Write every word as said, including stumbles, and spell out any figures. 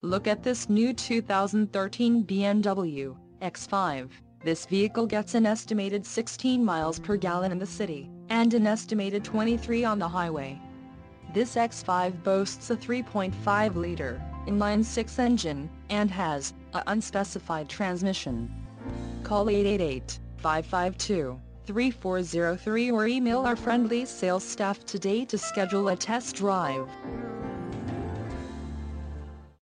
Look at this new two thousand thirteen B M W X five. This vehicle gets an estimated sixteen miles per gallon in the city, and an estimated twenty-three on the highway. This X five boasts a three point five liter inline-six engine, and has a unspecified transmission. Call eight eight eight, five five two, three four zero three or email our friendly sales staff today to schedule a test drive.